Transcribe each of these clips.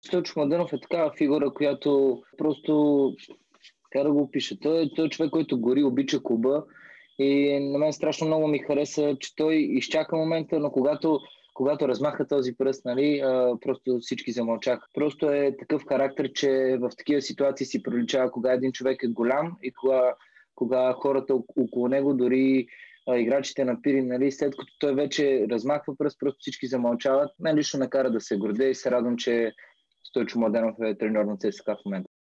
Стойчо Младенов е такава фигура, която просто, как да го опиша, той е човек, който гори, обича клуба и на мен страшно много ми хареса, че той изчака момента, но когато размаха този пръст, нали, просто всички замълчаха. Просто е такъв характер, че в такива ситуации си приличава кога един човек е голям и кога хората около него, дори играчите на Пирин, нали, след като той вече размахва пръст, просто всички замълчават. Мен лично ме кара да се гордея и се радвам, че Стойчо Младенов е треньор на ЦСКА в момента.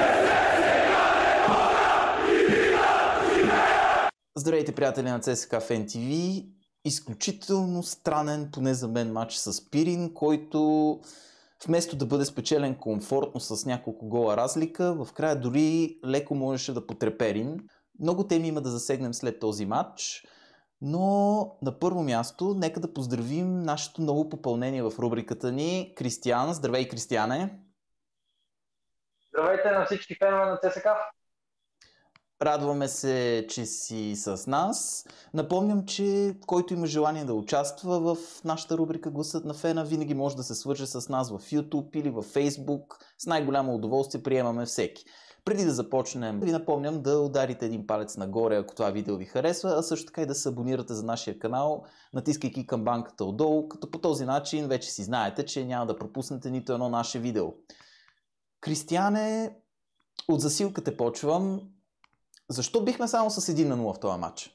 Здравейте, приятели на ЦСКА Fan TV. Изключително странен, поне за мен, матч с Пирин, който вместо да бъде спечелен комфортно с няколко гола разлика, в края дори леко можеше да потреперим. Много теми има да засегнем след този матч, но на първо място нека да поздравим нашето ново попълнение в рубриката ни. Кристиян. Здравей, Кристияне! Здравейте на всички фенове на ЦСКА! Радваме се, че си с нас. Напомням, че който има желание да участва в нашата рубрика Гласът на фена, винаги може да се свърже с нас в YouTube или в Facebook. С най-голямо удоволствие приемаме всеки. Преди да започнем, ви напомням да ударите един палец нагоре, ако това видео ви харесва, а също така и да се абонирате за нашия канал, натискайки камбанката отдолу, като по този начин вече си знаете, че няма да пропуснете нито едно наше видео. Кристияне, от засилката почвам. Защо бихме само с 1-0 в този матч?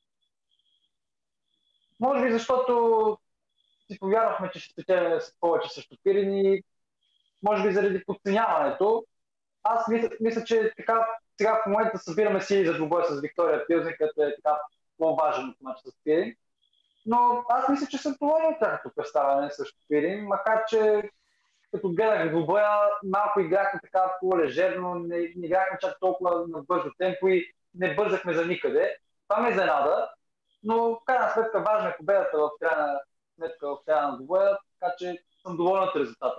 Може би защото си повярвахме, че ще спечелим повече срещу Пирин и може би заради подценяването. Аз мисля, че така, сега в момента събираме сили за двубой с Виктория Пилзен, като е така по-важен от матча с Пирин. Но аз мисля, че съм доволен от тяхното представяне срещу Пирин, макар че като гледах двубоя, малко играхме така по-лежерно, не играхме чак толкова на бързо темпо и не бързахме за никъде. Това ме изненада, но в крайна сметка важна е победата в края на двубоя, така че съм доволен от резултата.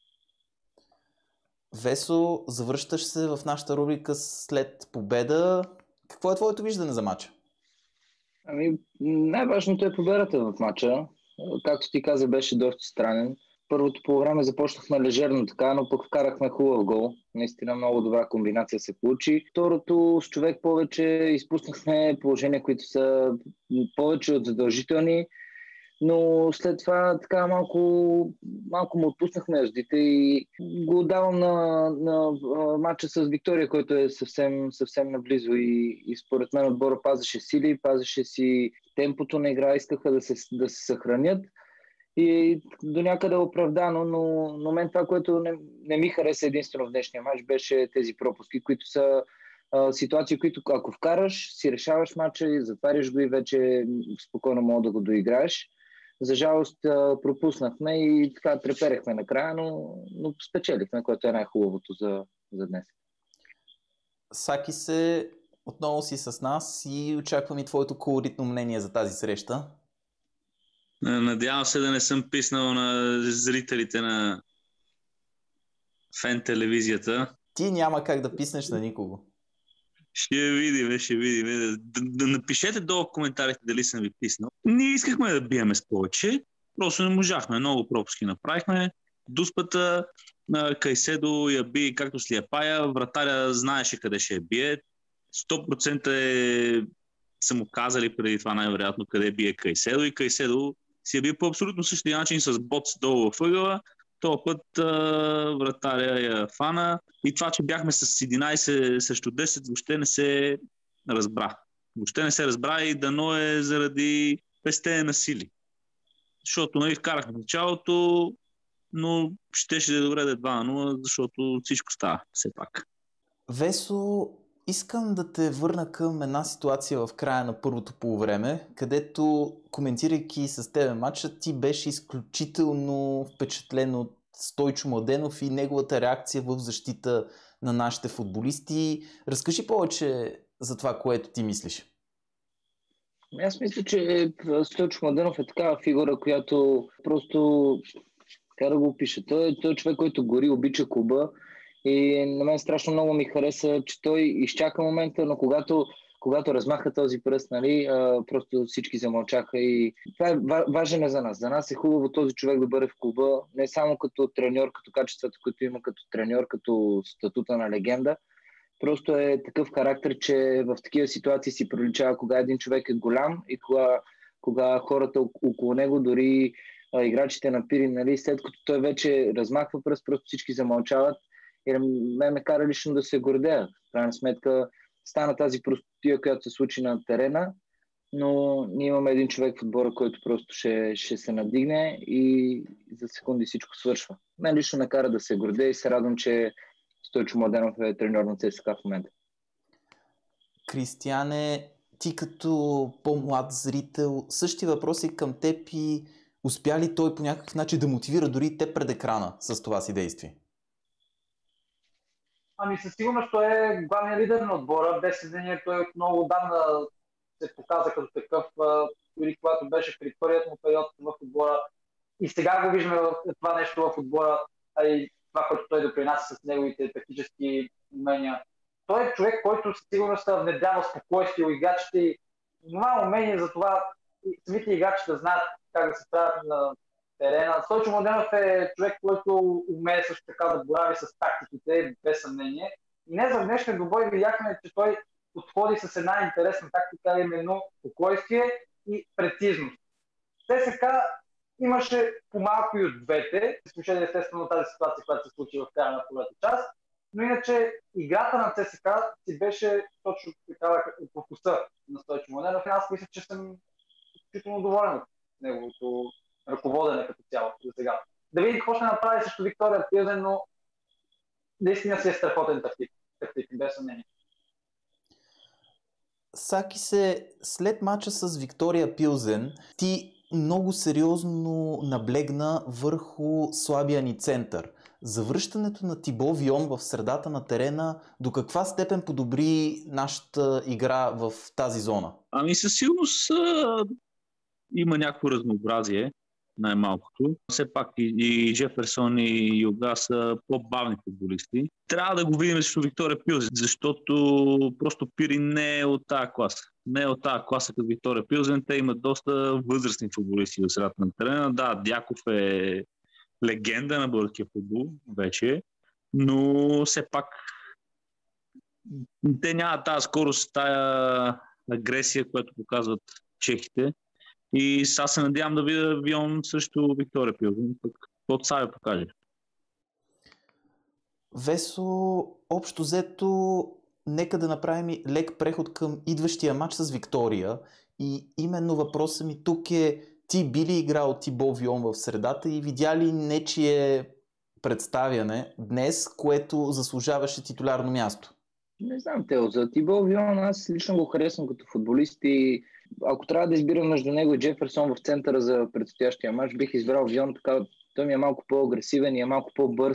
Весо, завръщаш се в нашата рубрика след победа. Какво е твоето виждане за матча? Най-важното е победата в матча. Както ти каза, беше доста странен. Първото по време започнахме лежерно така, но пък вкарахме хубав гол. Наистина много добра комбинация се получи. Второто, с човек повече изпуснахме положения, които са повече от задължителни, но след това така малко му отпуснахме яздите и го давам на матча с Виктория, който е съвсем наблизо и според мен отбора пазеше сили, пазеше си темпото на игра, искаха да се съхранят. И до някъде оправдано, но мен това, което не ми хареса единствено в днешния матч, беше тези пропуски, които са ситуации, които ако вкараш, си решаваш матча и затваряш го и вече спокойно мога да го доиграеш. За жалост пропуснахме и така треперехме накрая, но спечелихме, което е най-хубавото за днес. Саки се, отново си с нас и очаквам и твоето колоритно мнение за тази среща. Надявам се да не съм писнал на зрителите на фен телевизията. Ти няма как да писнеш на никого. Ще видим. Да напишете долу в коментарите дали съм ви писнал. Ние искахме да биеме с повече, просто не можахме. Много пропуски направихме. Дуспата на Кайседо я би както с Лиапая. Вратаря знаеше къде ще я бие. 100% са му казали преди това най-вероятно къде бие Кайседо и Кайседо си я бие по абсолютно същия начин с боц долу в ъгъла. Този път вратаря я фана и това, че бяхме с 11 срещу 10, въобще не се разбра. Въобще не се разбра и дано е заради пестене на сили. Защото вкарахме в началото, но щеше да е добре да е 2-0, защото всичко става все пак. Весо, искам да те върна към една ситуация в края на първото полувреме, където, коментирайки с тебе матча, ти беше изключително впечатлен от Стойчо Младенов и неговата реакция в защита на нашите футболисти. Разкажи повече за това, което ти мислиш. Аз мисля, че Стойчо Младенов е такава фигура, която просто, как да го опиша, той е човек, който гори, обича клуба и на мен страшно много ми хареса, че той изчака момента, но когато размаха този пръст, нали, просто всички замълчаха и това е важен за нас. За нас е хубаво този човек да бъде в клуба, не само като треньор, като качествата, които има като треньор, като статута на легенда. Просто е такъв характер, че в такива ситуации си приличава кога един човек е голям и кога хората около него, дори играчите на Пирин, нали, след като той вече размахва пръст, просто всички замълчават и ме кара лично да се гордея. В крайна сметка стана тази простотия, която се случи на терена, но ние имаме един човек в отбора, който просто ще се надигне и за секунди всичко свършва. Мен лично ме кара да се гордея и се радвам, че Стойчо Младенов е треньор на ЦСКА в момента. Кристияне, ти като по-млад зрител, същи въпроси към теб и успя ли той по някакъв начин да мотивира дори те пред екрана с това си действие? Ами със сигурност той е главният лидер на отбора. Без съмнение той от много отдавна се показа като такъв, дори когато беше при първият му период в отбора. И сега го виждаме това нещо в отбора, а и това, което той допринася с неговите тактически умения. Той е човек, който със сигурност внедрява спокойствие у играчите и има умение за това самите играчи да знаят как да се правят на терена. Стойчо Младенов е човек, който умее също така да борави с тактиките, без съмнение. И не за днешния двубой видяхме, че той подходи с една интересна тактика, именно спокойствие и прецизност. ЦСК имаше по-малко и от двете, изключение естествено тази ситуация, която се случи в края на първата част, но иначе играта на ЦСК си беше точно такава по вкуса на Стойчо Младенов и аз мисля, че съм изключително доволен от неговото ръководене като цяло за сега. Да видим какво ще направи също Виктория Пилзен, но наистина си е страхотен тактик, без съмнение. Саки се, след мача с Виктория Пилзен, ти много сериозно наблегна върху слабия ни център. Завръщането на Тибо Вион в средата на терена до каква степен подобри нашата игра в тази зона? Ами със сигурност има някакво разнообразие, най-малкото. Все пак и Джеферсон и Юга са по-бавни футболисти. Трябва да го видим срещу Виктория Пилзен, защото просто Пирин не е от тази класа. Не е от тази класа като Виктория Пилзен. Те имат доста възрастни футболисти в средата на терена. Да, Дяков е легенда на българския футбол вече, но все пак те нямат тази скорост, тая агресия, която показват чехите. И сега се надявам да видя Вион срещу Виктория Пилзен, пък каквото Савя покаже. Весо, общо взето, нека да направим лек преход към идващия матч с Виктория. И именно въпросът ми тук е: ти би ли играл Тибо Вион в средата и видя ли нечие представяне днес, което заслужаваше титулярно място? Не знам, Тео, за Тибо Вион аз лично го харесвам като футболист и ако трябва да избирам между него и Джеферсон в центъра за предстоящия матч, бих избрал Вион, така той ми е малко по-агресивен и е малко по-бърз,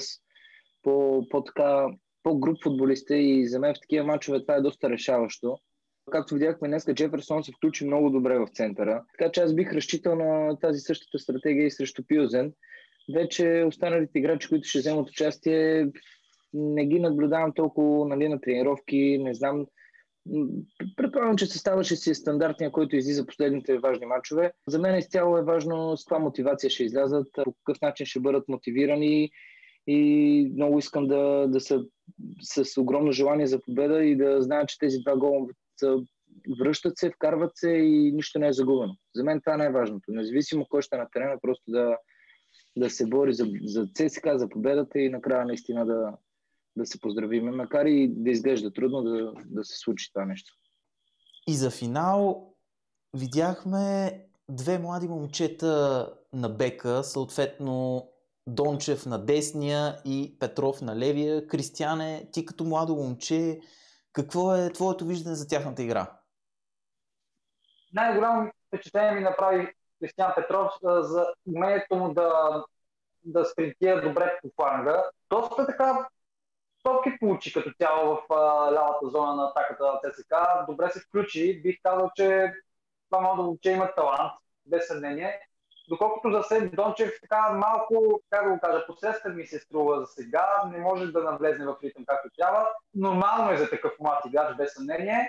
по-груп футболист и за мен в такива матчове това е доста решаващо. Както видяхме днес, Джеферсон се включи много добре в центъра, така че аз бих разчитал на тази същата стратегия и срещу Пилзен. Вече останалите играчи, които ще вземат участие, не ги наблюдавам толкова, нали, на тренировки, не знам. Предполагам, че състава ще си е стандартния, който излиза последните важни матчове. За мен изцяло е важно с каква мотивация ще излязат, по какъв начин ще бъдат мотивирани и много искам да са с огромно желание за победа и да знаят, че тези два гола връщат се, вкарват се и нищо не е загубено. За мен това е най-важното. Независимо кой ще е на терена, просто да се бори за ЦСКА, за победата и накрая наистина да се поздравим, макар и да изглежда трудно да се случи това нещо. И за финал видяхме две млади момчета на бека, съответно Дончев на десния и Петров на левия. Кристияне, ти като младо момче, какво е твоето виждане за тяхната игра? Най-голямо впечатление ми направи Кристиян Петров за умението му да спринтира добре по фланга. Доста така топки получи като цяло в лявата зона на атаката на ЦСК. Добре се включи. Бих казал, че това младо момче има талант, без съмнение. Доколкото за Сен Дончев така малко, как да го кажа, посредствен ми се струва за сега, не може да навлезне в ритъм както трябва. Нормално е за такъв млад играч, без съмнение.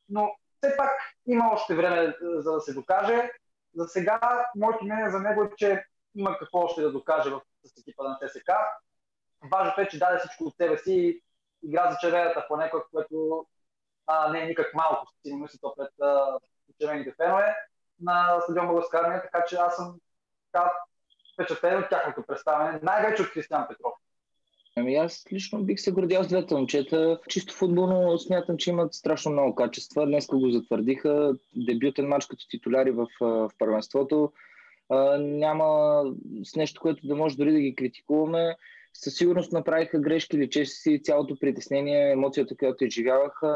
но все пак има още време за да се докаже. За сега, моето мнение за него е, че има какво още да докаже с екипа на ЦСК. Важното е, че даде всичко от себе си и игра за червената по някой, което не е никак малко, сигурно си то пред червените фенове на стадион Българска армия, така че аз съм така впечатлен от тяхното представяне, най-вече от Християн Петров. Ами аз лично бих се гордял с двете момчета. Чисто футболно смятам, че имат страшно много качества. Днеска го затвърдиха. Дебютен матч като титуляри в първенството. Няма с нещо, което да може дори да ги критикуваме. Със сигурност направиха грешки, личеше си цялото притеснение, емоцията, която изживяваха,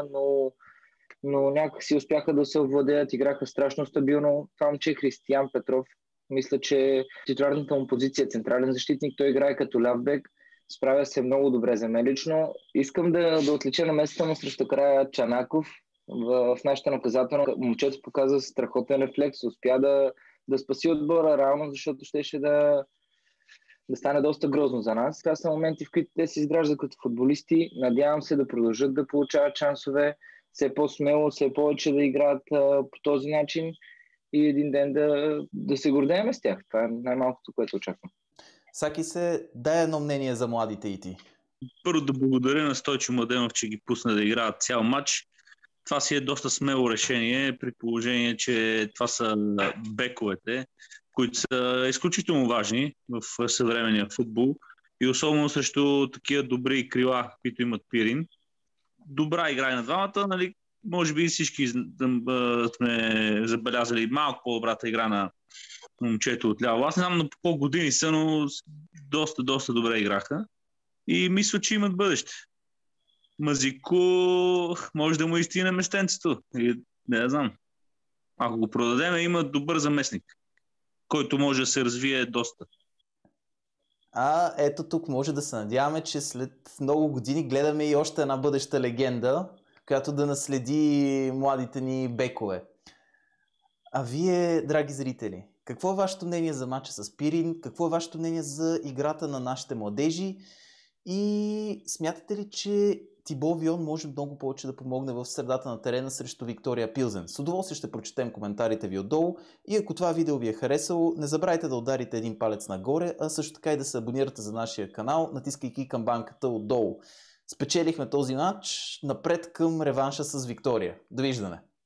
но някак си успяха да се овладеят, играха страшно стабилно. Това момче Християн Петров, мисля, че титулярната му позиция е централен защитник, той играе като ляв-бек, справя се много добре за мен лично. Искам да отлича на месеца му срещу края Чанаков в нашата наказателна. Момчето показа страхотен рефлекс, успя да спаси отбора реално, защото щеше да стане доста грозно за нас. Това са моменти, в които те се изграждат като футболисти. Надявам се да продължат да получават шансове, все по-смело, все повече да играят по този начин и един ден да се гордеем с тях. Това е най-малкото, което очаквам. Саки се, дай едно мнение за младите и ти. Първо да благодаря на Стойчо Младенов, че ги пусна да играят цял матч. Това си е доста смело решение, при положение, че това са бековете, които са изключително важни в съвременния футбол и особено срещу такива добри крила, които имат Пирин. Добра игра и на двамата, нали? Може би всички сме забелязали малко по-добрата игра на момчето отляво. Аз не знам на по години са, но доста добре играха и мисля, че имат бъдеще. Мазико може да му изтине местенцето. Не знам. Ако го продадем, има добър заместник, който може да се развие доста. Ето тук може да се надяваме, че след много години гледаме и още една бъдеща легенда, която да наследи младите ни бекове. А вие, драги зрители, какво е вашето мнение за матча с Пирин? Какво е вашето мнение за играта на нашите младежи? И смятате ли, че Тибо Вион може много повече да помогне в средата на терена срещу Виктория Пилзен? С удоволствие ще прочетем коментарите ви отдолу и ако това видео ви е харесало, не забравяйте да ударите един палец нагоре, а също така и да се абонирате за нашия канал, натискайки камбанката отдолу. Спечелихме този матч, напред към реванша с Виктория. Довиждане!